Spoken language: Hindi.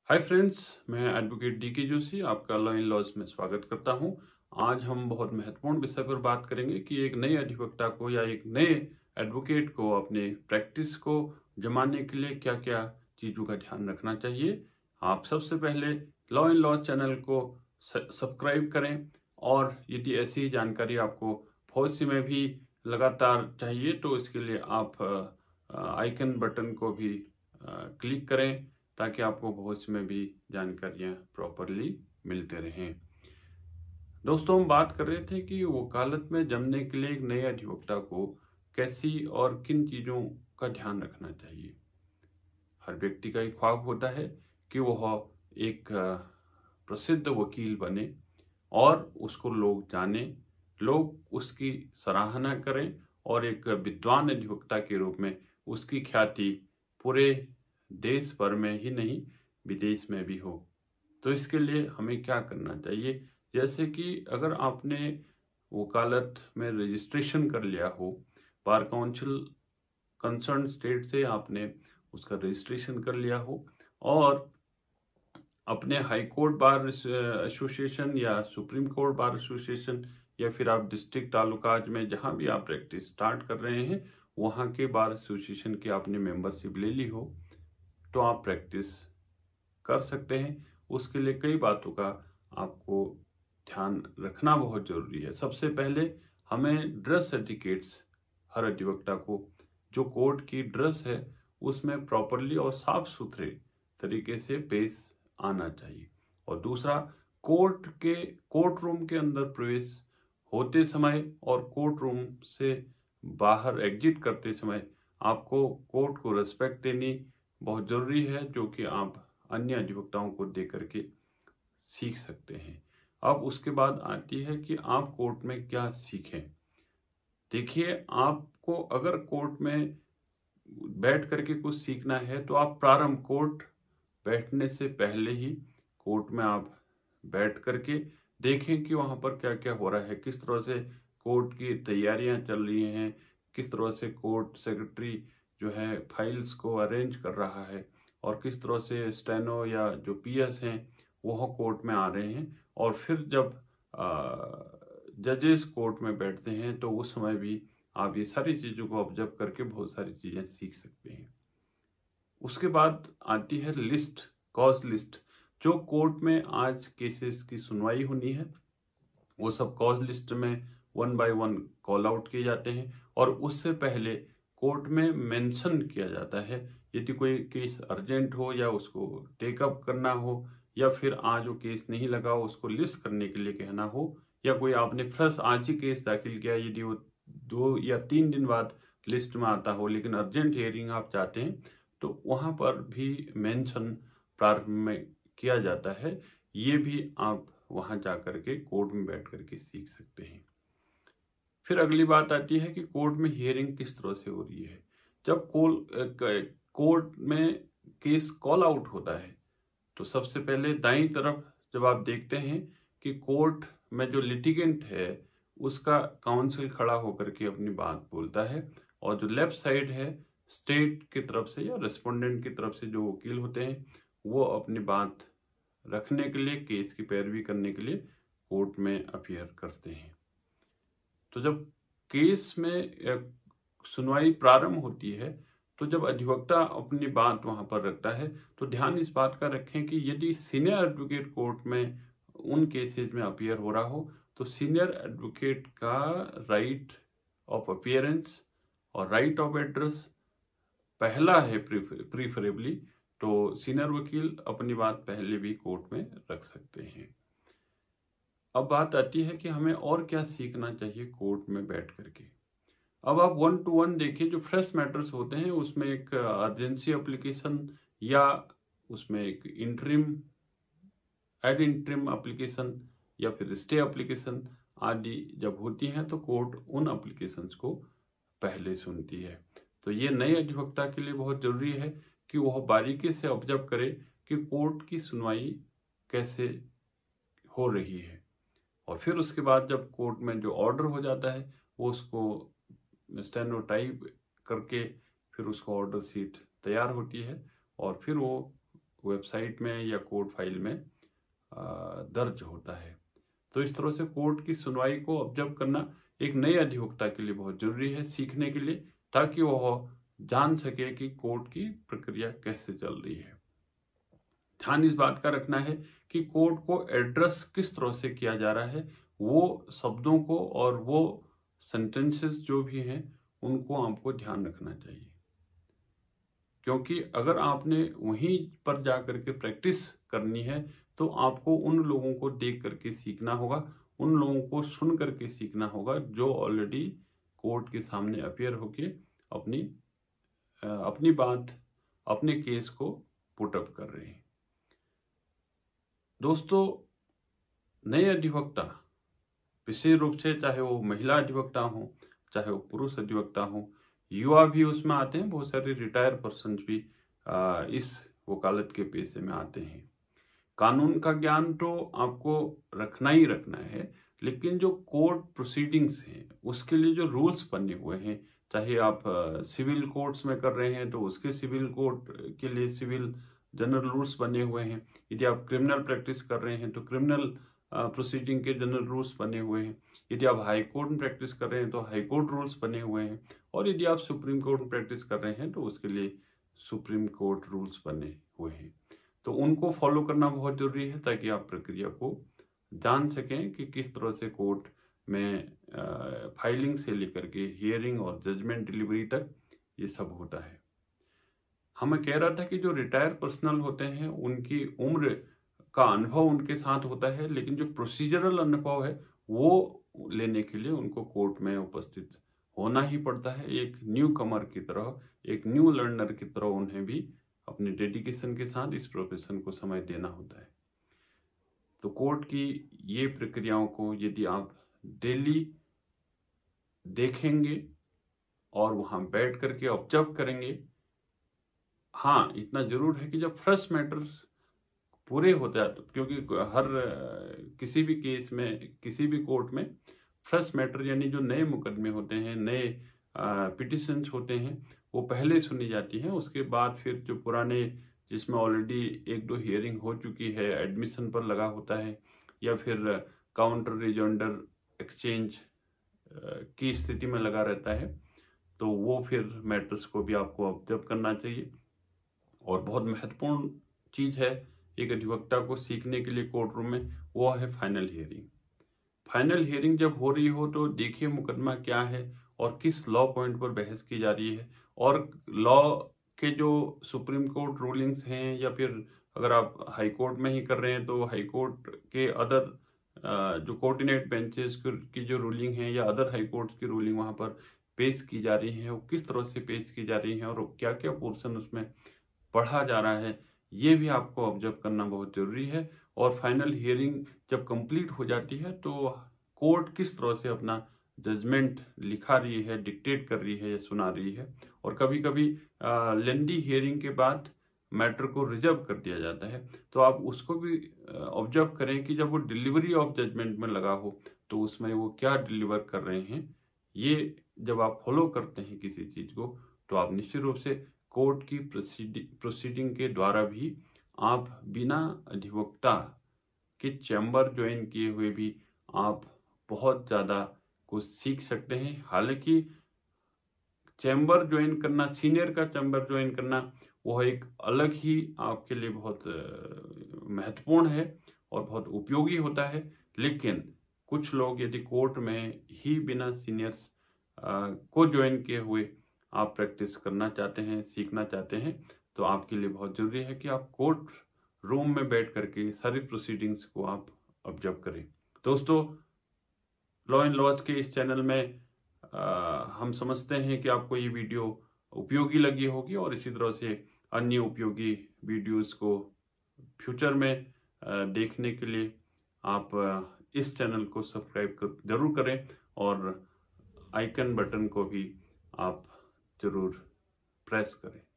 हाय फ्रेंड्स, मैं एडवोकेट डीके जोशी आपका लॉ इन लॉज में स्वागत करता हूं। आज हम बहुत महत्वपूर्ण विषय पर बात करेंगे कि एक नए अधिवक्ता को या एक नए एडवोकेट को अपने प्रैक्टिस को जमाने के लिए क्या क्या चीज़ों का ध्यान रखना चाहिए। आप सबसे पहले लॉ इन लॉज चैनल को सब्सक्राइब करें और यदि ऐसी ही जानकारी आपको भविष्य में भी लगातार चाहिए तो इसके लिए आप आइकन बटन को भी क्लिक करें ताकि आपको भविष्य में भी जानकारियां प्रॉपरली मिलते रहें। दोस्तों, हम बात कर रहे थे कि वकालत में जमने के लिए एक नए अधिवक्ता को कैसी और किन चीज़ों का ध्यान रखना चाहिए। हर व्यक्ति का एक ख्वाब होता है कि वह एक प्रसिद्ध वकील बने और उसको लोग जाने, लोग उसकी सराहना करें और एक विद्वान अधिवक्ता के रूप में उसकी ख्याति पूरे देश भर में ही नहीं विदेश में भी हो। तो इसके लिए हमें क्या करना चाहिए, जैसे कि अगर आपने वकालत में रजिस्ट्रेशन कर लिया हो, बार काउंसिल कंसर्न स्टेट से आपने उसका रजिस्ट्रेशन कर लिया हो और अपने हाई कोर्ट बार एसोसिएशन या सुप्रीम कोर्ट बार एसोसिएशन या फिर आप डिस्ट्रिक्ट तालुकाज में जहां भी आप प्रैक्टिस स्टार्ट कर रहे हैं वहां के बार एसोसिएशन की आपने मेंबरशिप ले ली हो तो आप प्रैक्टिस कर सकते हैं। उसके लिए कई बातों का आपको ध्यान रखना बहुत जरूरी है। सबसे पहले हमें ड्रेस एटिकेट्स हर अधिवक्ता को जो कोर्ट की ड्रेस है उसमें प्रॉपरली और साफ सुथरे तरीके से पेश आना चाहिए। और दूसरा, कोर्ट रूम के अंदर प्रवेश होते समय और कोर्ट रूम से बाहर एग्जिट करते समय आपको कोर्ट को रेस्पेक्ट देनी बहुत जरूरी है, जो कि आप अन्य अधिवक्ताओं को देख करके सीख सकते हैं। अब उसके बाद आती है कि आप कोर्ट में क्या सीखें। देखिए, आपको अगर कोर्ट में बैठ करके कुछ सीखना है तो आप कोर्ट बैठने से पहले ही कोर्ट में आप बैठ करके देखें कि वहां पर क्या क्या हो रहा है, किस तरह से कोर्ट की तैयारियां चल रही हैं, किस तरह से कोर्ट सेक्रेटरी जो है फाइल्स को अरेंज कर रहा है और किस तरह से स्टेनो या जो पीएस हैं वह कोर्ट में आ रहे हैं। और फिर जब जजेस कोर्ट में बैठते हैं तो उस समय भी आप ये सारी चीज़ों को ऑब्जर्व करके बहुत सारी चीज़ें सीख सकते हैं। उसके बाद आती है लिस्ट, कॉज लिस्ट। जो कोर्ट में आज केसेस की सुनवाई होनी है वो सब कॉज लिस्ट में 1 बाय 1 कॉल आउट किए जाते हैं और उससे पहले कोर्ट में मेंशन किया जाता है। यदि कोई केस अर्जेंट हो या उसको टेकअप करना हो या फिर आज वो केस नहीं लगा हो उसको लिस्ट करने के लिए कहना हो, या कोई आपने फ्रेश आज ही केस दाखिल किया, यदि वो 2 या 3 दिन बाद लिस्ट में आता हो लेकिन अर्जेंट हियरिंग आप चाहते हैं तो वहां पर भी मेंशन प्रारंभ में किया जाता है। ये भी आप वहां जाकर के कोर्ट में बैठ करके सीख सकते हैं। फिर अगली बात आती है कि कोर्ट में हियरिंग किस तरह से हो रही है। जब कोर्ट में केस कॉल आउट होता है तो सबसे पहले दाईं तरफ जब आप देखते हैं कि कोर्ट में जो लिटिगेंट है उसका काउंसिल खड़ा होकर के अपनी बात बोलता है और जो लेफ्ट साइड है स्टेट की तरफ से या रेस्पोंडेंट की तरफ से जो वकील होते हैं वो अपनी बात रखने के लिए, केस की पैरवी करने के लिए कोर्ट में अपीयर करते हैं। तो जब केस में सुनवाई प्रारंभ होती है तो जब अधिवक्ता अपनी बात वहां पर रखता है तो ध्यान इस बात का रखें कि यदि सीनियर एडवोकेट कोर्ट में उन केसेस में अपीयर हो रहा हो तो सीनियर एडवोकेट का राइट ऑफ अपीयरेंस और राइट ऑफ एड्रेस पहला है प्रीफरेबली, तो सीनियर वकील अपनी बात पहले भी कोर्ट में रख सकते हैं। अब बात आती है कि हमें और क्या सीखना चाहिए कोर्ट में बैठ करके। अब आप 1 to 1 देखिए, जो फ्रेश मैटर्स होते हैं उसमें एक अर्जेंसी एप्लीकेशन या उसमें एक इंटरिम एप्लीकेशन या फिर स्टे एप्लीकेशन आदि जब होती हैं तो कोर्ट उन एप्लीकेशंस को पहले सुनती है। तो ये नए अधिवक्ता के लिए बहुत जरूरी है कि वह बारीकी से ऑब्जर्व करे कि कोर्ट की सुनवाई कैसे हो रही है और फिर उसके बाद जब कोर्ट में जो ऑर्डर हो जाता है वो उसको स्टेनो टाइप करके फिर उसको ऑर्डर शीट तैयार होती है और फिर वो वेबसाइट में या कोर्ट फाइल में दर्ज होता है। तो इस तरह से कोर्ट की सुनवाई को ऑब्जर्व करना एक नए अधिवक्ता के लिए बहुत जरूरी है सीखने के लिए, ताकि वह जान सके कि कोर्ट की प्रक्रिया कैसे चल रही है। ध्यान इस बात का रखना है कि कोर्ट को एड्रेस किस तरह से किया जा रहा है, वो शब्दों को और वो सेंटेंसेस जो भी हैं उनको आपको ध्यान रखना चाहिए, क्योंकि अगर आपने वहीं पर जाकर के प्रैक्टिस करनी है तो आपको उन लोगों को देख करके सीखना होगा, उन लोगों को सुन करके सीखना होगा जो ऑलरेडी कोर्ट के सामने अपीयर होके अपनी बात, अपने केस को पुट अप कर रहे हैं। दोस्तों, नए अधिवक्ता विशेष रूप से, चाहे वो महिला अधिवक्ता हो, चाहे वो पुरुष अधिवक्ता हो, युवा भी उसमें आते हैं, बहुत सारे रिटायर पर्सन भी इस वकालत के पेशे में आते हैं। कानून का ज्ञान तो आपको रखना ही रखना है, लेकिन जो कोर्ट प्रोसीडिंग्स हैं उसके लिए जो रूल्स बने हुए हैं, चाहे आप सिविल कोर्ट्स में कर रहे हैं तो उसके सिविल कोर्ट के लिए सिविल जनरल रूल्स बने हुए हैं, यदि आप क्रिमिनल प्रैक्टिस कर रहे हैं तो क्रिमिनल प्रोसीडिंग के जनरल रूल्स बने हुए हैं, यदि आप हाई कोर्ट में प्रैक्टिस कर रहे हैं तो हाई कोर्ट रूल्स बने हुए हैं, और यदि आप सुप्रीम कोर्ट में प्रैक्टिस कर रहे हैं तो उसके लिए सुप्रीम कोर्ट रूल्स बने हुए हैं। तो उनको फॉलो करना बहुत जरूरी है ताकि आप प्रक्रिया को जान सकें कि किस तरह से कोर्ट में फाइलिंग से लेकर के हियरिंग और जजमेंट डिलीवरी तक ये सब होता है। हमें कह रहा था कि जो रिटायर पर्सनल होते हैं उनकी उम्र का अनुभव उनके साथ होता है, लेकिन जो प्रोसीजरल अनुभव है वो लेने के लिए उनको कोर्ट में उपस्थित होना ही पड़ता है। एक न्यू कमर की तरह, एक न्यू लर्नर की तरह उन्हें भी अपने डेडिकेशन के साथ इस प्रोफेशन को समय देना होता है। तो कोर्ट की ये प्रक्रियाओं को यदि आप डेली देखेंगे और वहां बैठ करके ऑब्जर्व करेंगे, हाँ इतना जरूर है कि जब फ्रेश मैटर्स पूरे होते हैं, क्योंकि हर किसी भी केस में, किसी भी कोर्ट में फ्रेश मैटर यानी जो नए मुकदमे होते हैं, नए पिटिशंस होते हैं, वो पहले सुनी जाती हैं। उसके बाद फिर जो पुराने, जिसमें ऑलरेडी एक दो हियरिंग हो चुकी है, एडमिशन पर लगा होता है या फिर काउंटर रिजॉइंडर एक्सचेंज की स्थिति में लगा रहता है, तो वो फिर मैटर्स को भी आपको ऑब्जर्व करना चाहिए। और बहुत महत्वपूर्ण चीज है एक अधिवक्ता को सीखने के लिए कोर्ट रूम में, वो है फाइनल हियरिंग। फाइनल हियरिंग जब हो रही हो तो देखिए मुकदमा क्या है और किस लॉ पॉइंट पर बहस की जा रही है, और लॉ के जो सुप्रीम कोर्ट रूलिंग्स हैं, या फिर अगर आप हाई कोर्ट में ही कर रहे हैं तो हाई कोर्ट के अदर जो कोर्डिनेट बेंचेस की जो रूलिंग है या अदर हाई कोर्ट्स की रूलिंग वहां पर पेश की जा रही है, वो किस तरह से पेश की जा रही है और क्या क्या पोर्शन उसमें पढ़ा जा रहा है, ये भी आपको ऑब्जर्व करना बहुत जरूरी है। और फाइनल हियरिंग जब कंप्लीट हो जाती है तो कोर्ट किस तरह से अपना जजमेंट लिखा रही है, डिक्टेट कर रही है या सुना रही है। और कभी कभी लेंदी हियरिंग के बाद मैटर को रिजर्व कर दिया जाता है, तो आप उसको भी ऑब्जर्व करें कि जब वो डिलीवरी ऑफ जजमेंट में लगा हो तो उसमें वो क्या डिलीवर कर रहे हैं। ये जब आप फॉलो करते हैं किसी चीज को, तो आप निश्चित रूप से कोर्ट की प्रोसीडिंग के द्वारा भी आप बिना अधिवक्ता के चैम्बर ज्वाइन किए हुए भी आप बहुत ज्यादा कुछ सीख सकते हैं। हालांकि चैम्बर ज्वाइन करना, सीनियर का चैम्बर ज्वाइन करना, वह एक अलग ही आपके लिए बहुत महत्वपूर्ण है और बहुत उपयोगी होता है। लेकिन कुछ लोग यदि कोर्ट में ही बिना सीनियर्स को ज्वाइन किए हुए आप प्रैक्टिस करना चाहते हैं, सीखना चाहते हैं, तो आपके लिए बहुत जरूरी है कि आप कोर्ट रूम में बैठ करके सारी प्रोसीडिंग्स को आप ऑब्जर्व करें। दोस्तों, लॉ एंड लॉज के इस चैनल में हम समझते हैं कि आपको ये वीडियो उपयोगी लगी होगी, और इसी तरह से अन्य उपयोगी वीडियोस को फ्यूचर में देखने के लिए आप इस चैनल को सब्सक्राइब जरूर करें और आइकन बटन को भी आप जरूर प्रेस करें।